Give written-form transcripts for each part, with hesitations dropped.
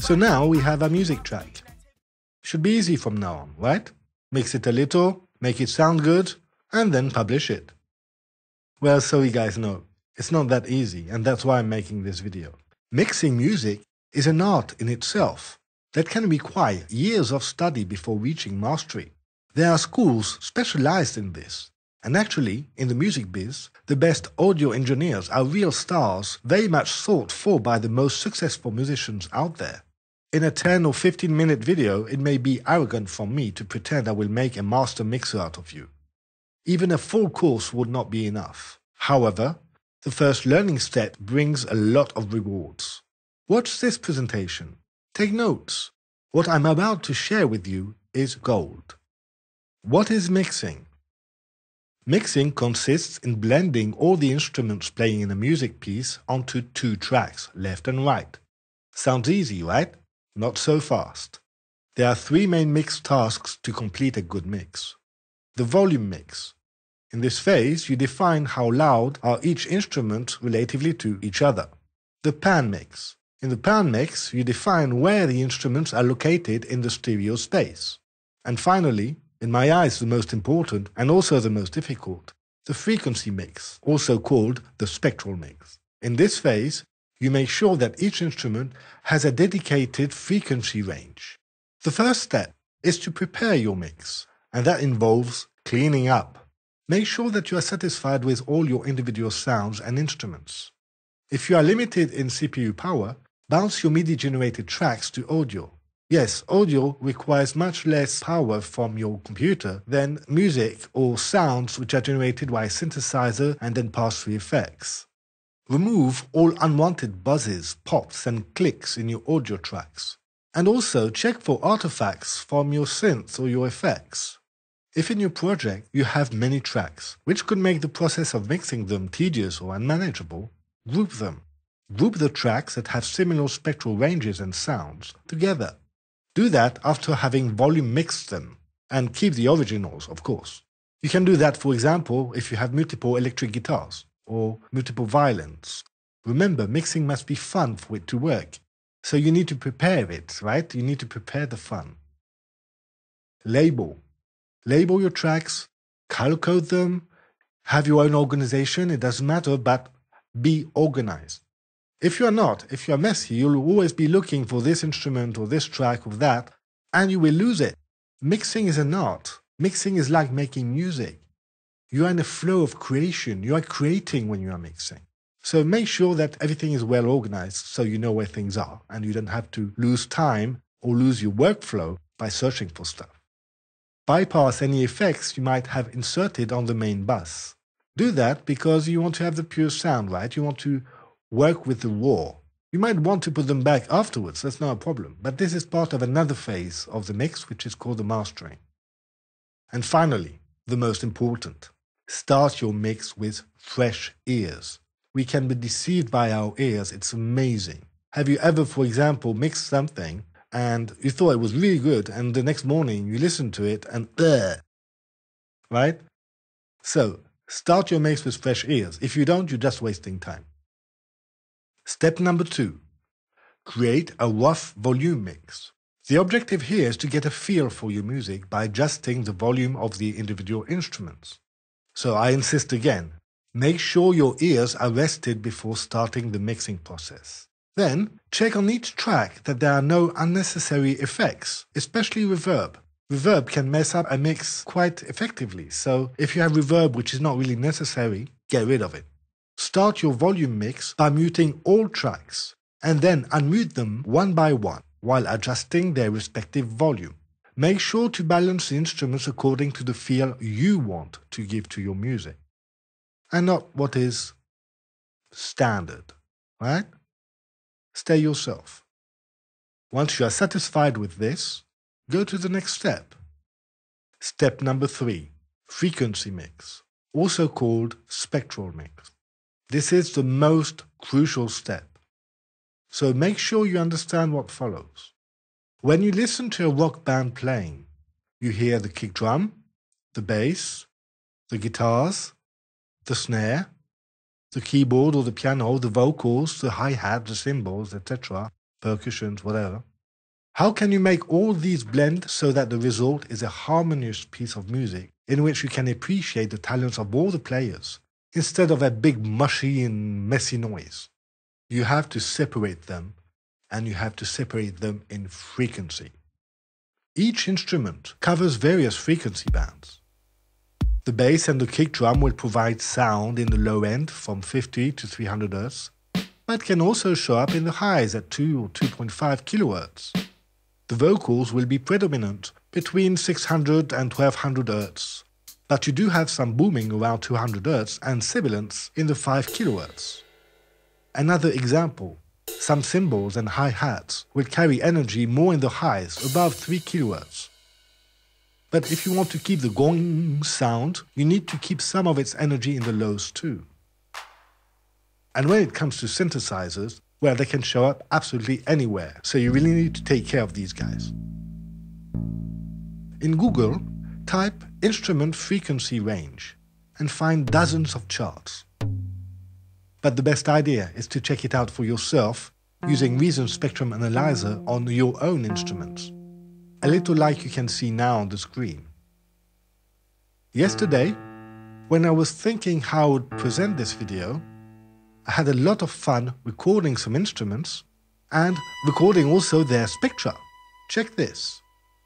So now we have a music track. Should be easy from now on, right? Mix it a little, make it sound good, and then publish it. Well, so you guys know, it's not that easy, and that's why I'm making this video. Mixing music is an art in itself that can require years of study before reaching mastery. There are schools specialized in this. And actually, in the music biz, the best audio engineers are real stars, very much sought for by the most successful musicians out there. In a 10 or 15-minute video, it may be arrogant for me to pretend I will make a master mixer out of you. Even a full course would not be enough. However, the first learning step brings a lot of rewards. Watch this presentation. Take notes. What I'm about to share with you is gold. What is mixing? Mixing consists in blending all the instruments playing in a music piece onto two tracks, left and right. Sounds easy, right? Not so fast. There are three main mix tasks to complete a good mix. The volume mix. In this phase, you define how loud are each instrument relatively to each other. The pan mix. In the pan mix, you define where the instruments are located in the stereo space. And finally, in my eyes the most important and also the most difficult, the frequency mix, also called the spectral mix. In this phase, you make sure that each instrument has a dedicated frequency range. The first step is to prepare your mix, and that involves cleaning up. Make sure that you are satisfied with all your individual sounds and instruments. If you are limited in CPU power, bounce your MIDI-generated tracks to audio. Yes, audio requires much less power from your computer than music or sounds which are generated by a synthesizer and then pass through effects. Remove all unwanted buzzes, pops and clicks in your audio tracks. And also check for artifacts from your synths or your effects. If in your project you have many tracks, which could make the process of mixing them tedious or unmanageable, group them. Group the tracks that have similar spectral ranges and sounds together. Do that after having volume mixed them, and keep the originals, of course. You can do that, for example, if you have multiple electric guitars or multiple violins. Remember, mixing must be fun for it to work. So you need to prepare it, right? You need to prepare the fun. Label. Label your tracks, color code them, have your own organization, it doesn't matter, but be organized. If you're not, if you're messy, you'll always be looking for this instrument or this track or that, and you will lose it. Mixing is an art. Mixing is like making music. You are in a flow of creation. You are creating when you are mixing. So make sure that everything is well organized so you know where things are and you don't have to lose time or lose your workflow by searching for stuff. Bypass any effects you might have inserted on the main bus. Do that because you want to have the pure sound, right? You want to work with the raw. You might want to put them back afterwards, that's not a problem. But this is part of another phase of the mix, which is called the mastering. And finally, the most important. Start your mix with fresh ears. We can be deceived by our ears, it's amazing. Have you ever, for example, mixed something and you thought it was really good and the next morning you listen to it and right? So, start your mix with fresh ears. If you don't, you're just wasting time. Step number 2. Create a rough volume mix. The objective here is to get a feel for your music by adjusting the volume of the individual instruments. So I insist again, make sure your ears are rested before starting the mixing process. Then, check on each track that there are no unnecessary effects, especially reverb. Reverb can mess up a mix quite effectively, so if you have reverb which is not really necessary, get rid of it. Start your volume mix by muting all tracks, and then unmute them one by one while adjusting their respective volume. Make sure to balance the instruments according to the feel you want to give to your music, and not what is standard, right? Stay yourself. Once you are satisfied with this, go to the next step. Step number 3, frequency mix, also called spectral mix. This is the most crucial step. So make sure you understand what follows. When you listen to a rock band playing, you hear the kick drum, the bass, the guitars, the snare, the keyboard or the piano, the vocals, the hi-hat, the cymbals, etc., percussions, whatever. How can you make all these blend so that the result is a harmonious piece of music in which you can appreciate the talents of all the players, instead of a big mushy and messy noise? You have to separate them, and you have to separate them in frequency. Each instrument covers various frequency bands. The bass and the kick drum will provide sound in the low end from 50 to 300 Hz, but can also show up in the highs at 2 or 2.5 kHz. The vocals will be predominant between 600 and 1200 Hz, but you do have some booming around 200 Hz and sibilance in the 5 kHz. Another example, some cymbals and hi-hats will carry energy more in the highs, above 3 kHz. But if you want to keep the gong sound, you need to keep some of its energy in the lows too. And when it comes to synthesizers, well, they can show up absolutely anywhere, so you really need to take care of these guys. In Google, type instrument frequency range and find dozens of charts. But the best idea is to check it out for yourself using Reason Spectrum Analyzer on your own instruments, a little like you can see now on the screen. Yesterday, when I was thinking how I would present this video, I had a lot of fun recording some instruments and recording also their spectra. Check this.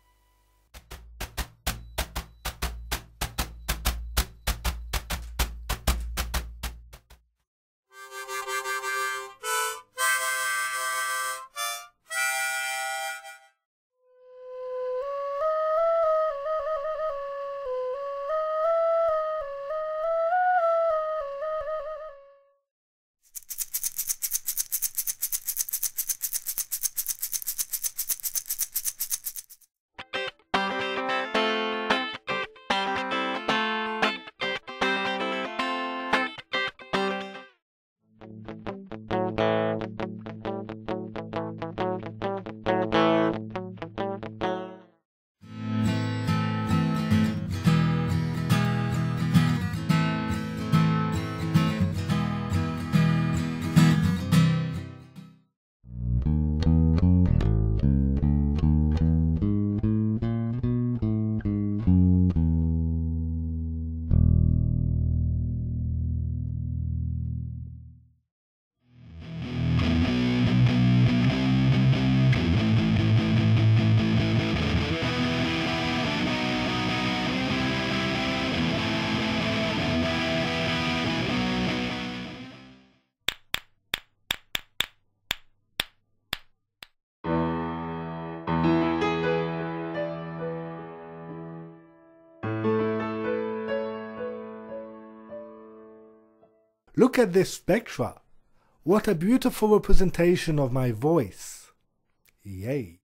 Look at this spectra. What a beautiful representation of my voice. Yay.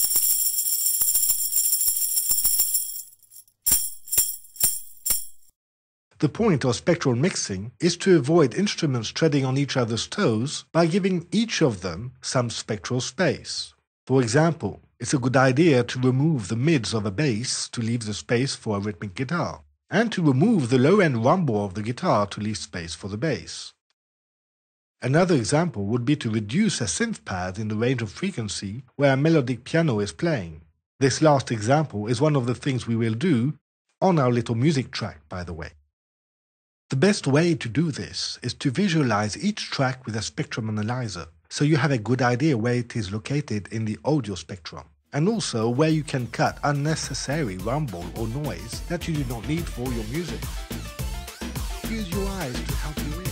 The point of spectral mixing is to avoid instruments treading on each other's toes by giving each of them some spectral space. For example, it's a good idea to remove the mids of a bass to leave the space for a rhythmic guitar, and to remove the low-end rumble of the guitar to leave space for the bass. Another example would be to reduce a synth pad in the range of frequency where a melodic piano is playing. This last example is one of the things we will do on our little music track, by the way. The best way to do this is to visualize each track with a spectrum analyzer, so you have a good idea where it is located in the audio spectrum, and also where you can cut unnecessary rumble or noise that you do not need for your music. Use your eyes to help you read.